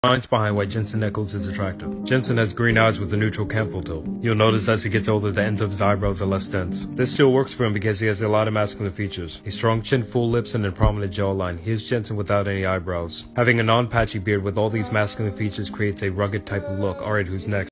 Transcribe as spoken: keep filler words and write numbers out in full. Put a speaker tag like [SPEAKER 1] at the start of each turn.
[SPEAKER 1] Science behind why Jensen Ackles is attractive. Jensen has green eyes with a neutral canthal tone. You'll notice as he gets older the ends of his eyebrows are less dense. This still works for him because he has a lot of masculine features. A strong chin, full lips, and a prominent jawline. Here's Jensen without any eyebrows. Having a non-patchy beard with all these masculine features creates a rugged type of look. Alright, who's next?